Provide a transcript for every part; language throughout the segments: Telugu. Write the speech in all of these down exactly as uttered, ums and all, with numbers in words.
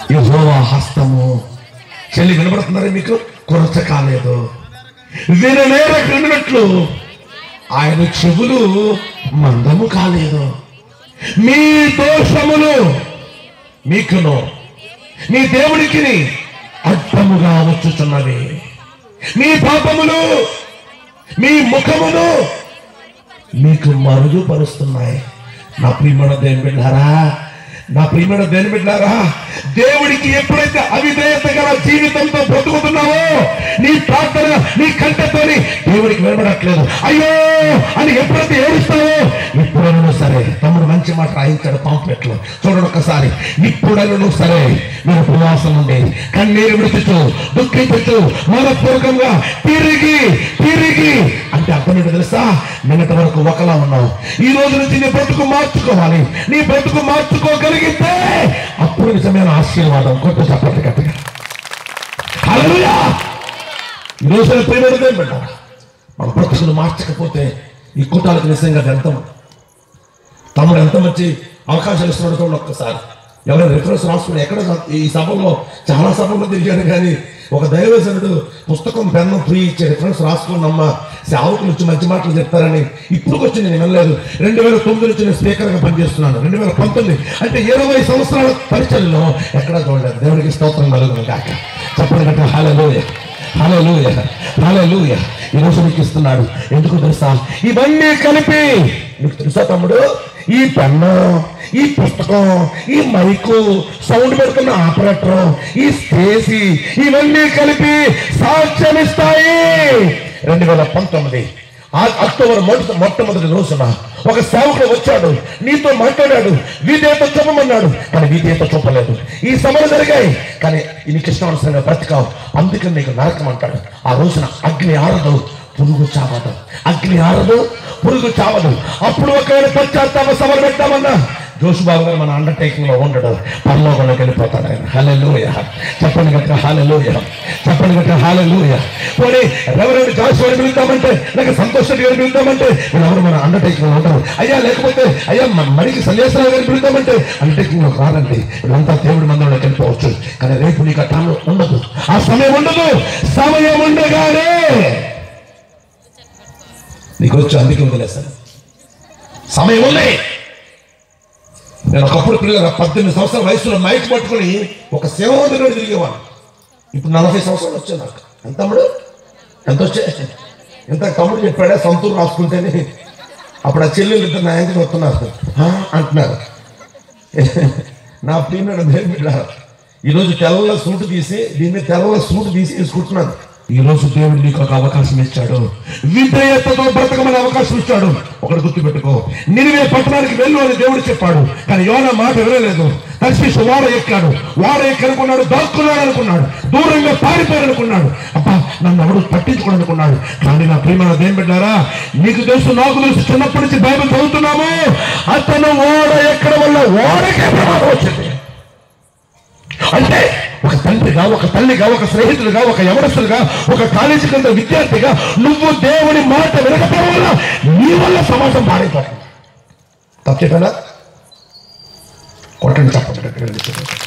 యెహోవా హస్తము. చెల్లి వినబడుతున్నారా మీకు? కొరత కాలేదు. విననేరకున్నట్లు ఆయన చెవులు మందము కాలేదు. మీ దోషములు మీకును మీ దేవుడికి అడ్డముగా వచ్చుచున్నవి. మీ పాపములు మీ ముఖమును మీకు మరుగుపరుస్తున్నాయి. నా ప్రియమైన దేవుని బిడ్డలారా, నా ప్రియమైన దేవుని బిడ్డలారా, దేవుడికి ఎప్పుడైతే అవిధేయత గల జీవితంతో బ్రతుకుతున్నావో, నీ ప్రార్థన నీ కంటతోని దేవుడికి వినబడట్లేదు, అయ్యో అని ఎప్పుడైతే ఏడుస్తావో, ఇప్పుడైనా సరే, తమ్ముడు మంచి మాట రాయించాడు పాంప్లెట్లో చూడండి ఒక్కసారి. ఇప్పుడైనా సరే మీరు ఉపవాసం ఉండి కన్నీరు విడుచుచు దుఃఖించుచు మనపూర్వకంగా తిరిగి తిరిగి అంటే అర్థం ఏంటో తెలుసా? నిన్నటి వరకు ఒకలా ఉన్నావు, ఈ రోజు నుంచి నీ బ్రతుకు మార్చుకోవాలి. నీ బ్రతుకు మార్చుకోగలిగితే అప్పుడు నిజమైన ఆశీర్వాదం. కొత్త చప్పట్లు గట్టిగా హల్లెలూయా. ఈ రోజు ప్రియమైనదేం పెట్టారా? మన బ్రతుకును మార్చకపోతే ఈ కూటాలకు నిజంగా వ్యర్థం. తమ్ముడు ఎంత మంచి అవకాశాలు ఇస్తున్నాడు చూడండి ఒక్కసారి. ఎవరైనా రిఫరెన్స్ రాసుకుని ఎక్కడ ఈ సభల్లో చాలా సభల్లో తిరిగాను, కానీ ఒక దైవజనుడు పుస్తకం పెన్ను ఫ్రీ ఇచ్చే రిఫరెన్స్ రాసుకున్నమ్మా సేవకులు వచ్చి మంచి మాటలు చెప్తారని ఇప్పుడు వచ్చి నేను వినలేదు. రెండు వేల తొమ్మిది నుంచి నేను స్పీకర్గా పనిచేస్తున్నాను. రెండు వేల పంతొమ్మిది అంటే ఇరవై సంవత్సరాల పరిచయంలో ఎక్కడా చూడలేదు. దేవుడికి స్తోత్రం కలుగును గాక. చెప్పండి గట్టిగా హల్లెలూయా, హల్లెలూయా, హల్లెలూయా. ఈ రోజు మీకు ఇస్తున్నాడు. ఎందుకు తెలుసా? ఇవన్నీ కలిపి నీకు తెలుసా తమ్ముడు, ఈ పెన్ను, ఈ పుస్తకం, ఈ మైకు, సౌండ్ పెడుతున్న ఆపరేటర్, ఈ స్టేజీ, ఇవన్నీ కలిపి సాక్ష్యమిస్తాయి. రెండు వేల పంతొమ్మిది అక్టోబర్ మొదటి మొట్టమొదటి రోజున ఒక సేవకుడు వచ్చాడు, నీతో మాట్లాడాడు, వీధేతో చెప్పమన్నాడు, కానీ వీధేతో చూపలేదు. ఈ సభలు జరిగాయి, కానీ నీకు ఇష్టమనుసరంగా బ్రతికావు, అందుకని నీకు నరకం అంటాడు. ఆ రోజున అగ్ని ఆరదు, పురుగు చావదు. అగ్ని ఆరదు, పురుగు చావదు. అప్పుడు ఒకవేళ పశ్చాత్తాప సభలు పెట్టామన్నా జోషుబాబు గారు మన అండర్టేకింగ్ లో ఉండడు, పరలోకంలోకి వెళ్ళిపోతాడు ఆయన. హల్లెలూయా. చెప్పండి గట్టిగా హల్లెలూయా, చెప్పండి గట్టిగా హల్లెలూయా. పోనీ రెవరెండ్ జాషువాని పిలుద్దామంటే, లేక సంతోష్ రెడ్డి గారిని పిలుద్దామంటే వీళ్ళెవరు మన అండర్టేకింగ్ లో ఉంటారు. అయ్యా లేకపోతే అయ్యా మడికి సన్యాసరావు గారిని పిలుద్దామంటే అండర్టేకింగ్ లో రాదండి. వీళ్ళంతా దేవుడి మందిరంలోకి వెళ్ళిపోవచ్చు, కానీ రేపు నీకు ఆ టైం ఉండదు, ఆ సమయం ఉండదు. సమయం ఉండగానే నీకు వచ్చి అందుకే వదిలేస్తాను. సమయం ఉంది. నేను ఒకప్పుడు పిల్లల పద్దెనిమిది సంవత్సరాల వయసులో మైక్ పట్టుకుని ఒక సేవకుడిగా తిరిగేవాడు. ఇప్పుడు నలభై సంవత్సరాలు వచ్చాయి నాకు. ఎంత తమ్ముడు ఎంత వచ్చాయి? ఎంత తమ్ముడు చెప్పాడే సొంతూరు రాసుకుంటేనే. అప్పుడు ఆ చెల్లెలు ఇద్దరు నా ఇంటికి వస్తున్నారు అంటున్నారు. నా ప్రియమైన దేవుడు ఈరోజు తెల్ల సూటు తీసి దీని మీద తెల్ల సూటు తీసి తీసుకుంటున్నాను. ఈ రోజు దేవుడు నీకు ఒక అవకాశం ఇచ్చాడు, విధేయతతో బ్రతకమని అవకాశం ఇచ్చాడు. ఒకటి గుర్తుపెట్టుకో, నినివే పట్టణానికి వెళ్ళు అని దేవుడు చెప్పాడు, కానీ యోనా మాట వినలేదు. తర్షీషు వాడ ఎక్కాడు, వాడ ఎక్కనుకున్నాడు, దాక్కున్నాడు అనుకున్నాడు, దూరంగా పారిపోయాలనుకున్నాడు, అబ్బా నన్ను ఎవరు పట్టించుకోవాలనుకున్నాడు. కానీ నా ప్రియమైన దేవుని బిడ్డలారా, నీకు తెలుసు, నాకు తెలుసు, చిన్నప్పటి నుంచి బైబిల్ చదువుతున్నాము, అతను వాడ ఎక్కడ వల్ల వాడకే ప్రమాదం వచ్చింది. అంటే ఒక తండ్రిగా, ఒక తల్లిగా, ఒక స్నేహితుడిగా, ఒక యవనస్తుడిగా, ఒక కాలేజీ కింద విద్యార్థిగా నువ్వు దేవుని మాట వినకపోవడం వల్ల నీ వల్ల సమాజం పాడైపోతుంది. తప్పు చెప్పానా? కొట్టండి చెప్పండి.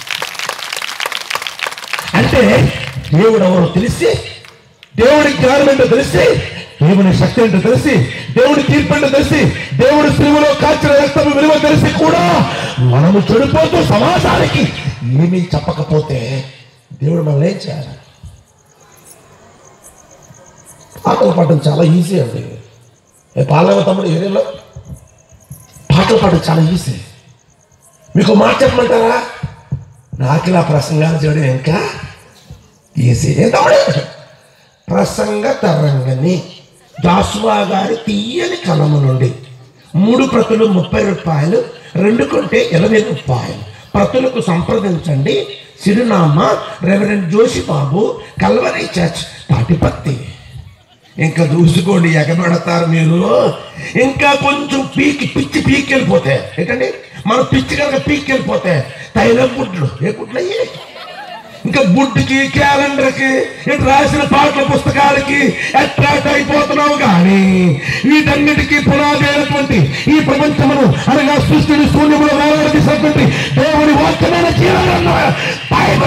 అంటే దేవుడు ఎవరో తెలిసి, దేవుడి జ్ఞానం ఏంటో తెలిసి, దేవుని శక్తి ఏంటో తెలిసి, దేవుడి తీర్పు ఏంటో తెలిసి, దేవుడి శ్రీములో కాచిన రక్తం విలువ తెలిసి కూడా మనము చెడిపోతూ సమాజానికి ఏమీ చెప్పకపోతే దేవుడు మనల్ని ఏం చేయాలి? పాటలు పాడడం చాలా ఈజీ అండి. పాలవ తమ్ముడు ఏరియాలో పాటలు పాడడం చాలా ఈజీ. మీకు మాట చెప్పమంటారా? నాకు ఇలా ప్రసంగాలు చేయడం ఇంకా ఈజీ. ఏ తమ్ముడు? ప్రసంగ తరంగని జాషువా గారి తీయని కలము నుండి మూడు ప్రతులు ముప్పై రూపాయలు, రెండు కొంటే ఇరవై రూపాయలు. ప్రతులకు సంప్రదించండి. చిరునామా reverend Joshibabu, Calvary church, Tatipatti. ఇంకా దూసుకోండి, ఎగబెడతారు మీరు. ఇంకా కొంచెం పీకి పిచ్చి పీకి వెళ్ళిపోతే ఏంటండి, మన పిచ్చి కనుక పీకి వెళ్ళిపోతే తైలం గుడ్లు, ఏ గుడ్లు అయ్యి ఇంకా బుడ్డుకి, క్యాలెండర్కి, ఇటు రాసిన పాటల పుస్తకాలకి అట్రాక్ట్ అయిపోతున్నావు. కానీ వీటన్నిటికీ పునాది అయినటువంటి ఈ ప్రపంచమును అనగా సృష్టిని శూన్యములో వేలాడదీసినటువంటి దేవుని వాక్యమైన జీవన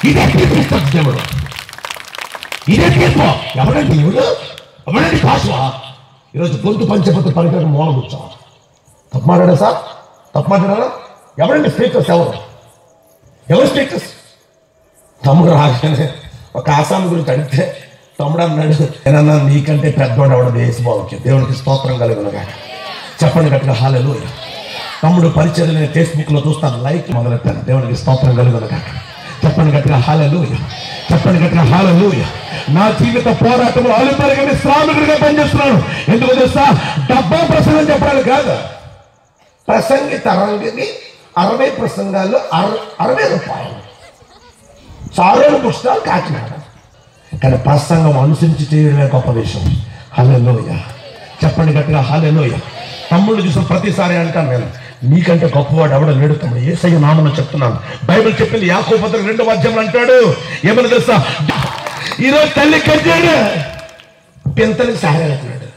ఇదే తీర్పిస్తాడు దేవుడు. ఇదే తీర్పు. ఎవరండి దేవుడు? ఎవరండి కాసువా? ఈరోజు గొంతు పంచపత్ర పరికరం మూల కూర్చో. తప్పు మాట్లాడా సార్? తప్పు మాట్లాడారా? ఎవరండి స్పీకర్స్? ఎవరు ఎవరు స్పీకర్స్? తమ్ముడు రాగానే ఒక ఆసామి గురించి అడిగితే తమ్ముడు అన్నాడు, ఏనన్నా నీకంటే పెద్దవాడు ఎవడ దేశబాబుకి. దేవునికి స్తోత్రం కలుగునుగా. చెప్పండి గట్టిగా హల్లెలూయా. తమ్ముడు పరిచయం నేను ఫేస్బుక్లో చూస్తాను, లైక్ మొదలెట్టాను. దేవునికి స్తోత్రం కలుగునుగా. చెప్పండి గట్టిగా హల్లెలూయా. చెప్పండి గట్టిగా హల్లెలూయా. నా జీవిత పోరాటంలో అలుపరిగా శ్రామికుడిగా పనిచేస్తున్నాను. ఎందుకు తెలుసా? డబ్బా ప్రసంగం చెప్పడానికి కాదు. ప్రసంగి తరంగిని అరవై ప్రసంగాలు అర అరవై రూపాయలు చారోలు పుస్తకాలు కాకినాడ. కానీ ప్రసంగం అనుసరించి చేయడమే గొప్ప విషయం. హల్లెలూయా. చెప్పండి గట్టిగా హల్లెలూయా. తమ్ముళ్ళు చూసిన ప్రతిసారి అంటాను నేను, నీకంటే గొప్పవాడు ఎవడో లేడు తమ్ముడు. యేసయ్య నామమున చెప్తున్నాను. బైబిల్ చెప్పింది యాకోబు పత్రిక రెండవ అధ్యాయంలో అంటాడు, ఏమని తెలుసా? ఈరోజు తల్లి కట్టాడు, పెంతనికి సహాయం అవుతున్నాడు.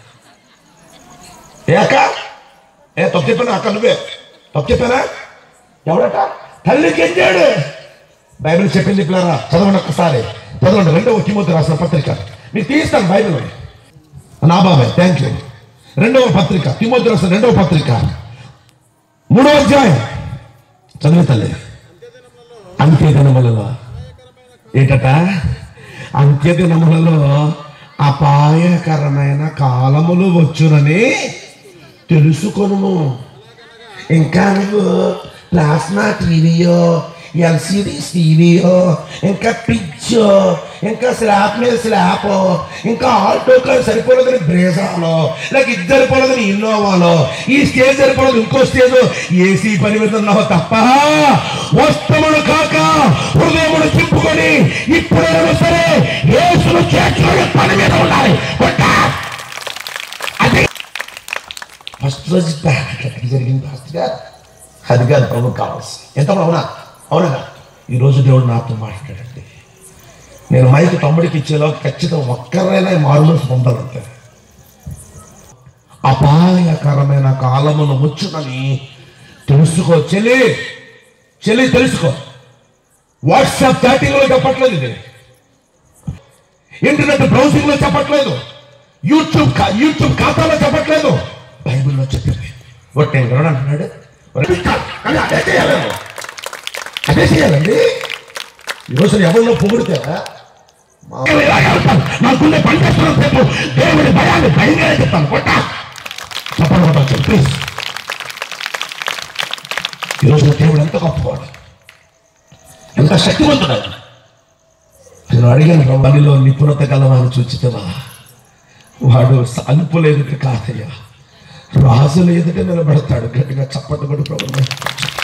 ఏక ఏ తప్పు చెప్పాను అక్క, నువ్వే తప్పు చెప్పానా? ఎవడట? తల్లి కెంచాడు. బైబిల్ చెప్పింది పిల్లరా, చదవండి ఒక్కసారి చదవండి. రెండవ తిమోతి రాసిన పత్రిక మీకు తీస్తాను బైబిల్. నా బాబాయ్ థ్యాంక్ యూ. రెండవ పత్రిక తిమోతి రాసిన రెండవ పత్రిక మూడవ అధ్యాయం చదివి తల్లి. అంత్య దినములలో ఏంటట? అంత్య దినములలో అపాయకరమైన కాలములు వచ్చునని తెలుసుకొనుము. ఇంకా నువ్వు ప్లాస్మా టీవీయో, ఎల్సిడి టీవీయో, ఇంకా పిచ్చో, ఇంకా స్లాబ్ మీద స్లాబ్, ఇంకా ఆటోలో సరిపోలేదని బ్రేజాలో, లేక ఇద్దరు పోలేదని ఇన్నోవాలో, ఈ స్టేజ్ సరిపోలేదు ఇంకో స్టేజ్, ఏసీ పని మీద ఉన్నావు తప్ప వస్తముడు కాక హృదయమును చింపుకొని ఇప్పుడైనా సరే యేసును చేతులు పని మీద ఉండాలి. అది ఫస్ట్ రోజు జరిగింది. ఫస్ట్ గారు అది కాదు ప్రభు కావాల్సి. ఎంత అవునా? అవునగా ఈరోజు దేవుడు నాతో మాట్లాడండి. నేను మైకు తమ్ముడికి ఇచ్చేలో ఖచ్చితంగా ఒక్కరైనా మారుమనసు పొందాలంటే. అపాయకరమైన కాలమును వచ్చునని తెలుసుకో చెల్లి, చెల్లి తెలుసుకో. వాట్సాప్ చాటింగ్లో చెప్పట్లేదు, ఇది ఇంటర్నెట్ బ్రౌజింగ్లో చెప్పట్లేదు, యూట్యూబ్ యూట్యూబ్ ఖాతాలో చెప్పట్లేదు, బైబిల్లో చెప్పింది. ఒట్టే అంటున్నాడు, అదే చేయాలి, అదే చేయాలండి. ఈరోజు ఎవరిలో పొగిడితే నాకుండే పనిచేస్తున్న సేపు దేవుడి భయాన్ని భయంగా చెప్తాను. కొట్టా చెప్పండి ప్లీజ్. ఈరోజు దేవుడు ఎంత గొప్పవాడు, ఎంత శక్తివంతుడు. నేను అడిగాను, పనిలో నిపుణత గలవాన్ని చూచితేవా? వాడు అలుపులు ఎదుట కాదయ్యా, రాజులు ఎదుట నిలబడతాడు. గట్టిగా చప్పట్లు కొడు ప్రభు.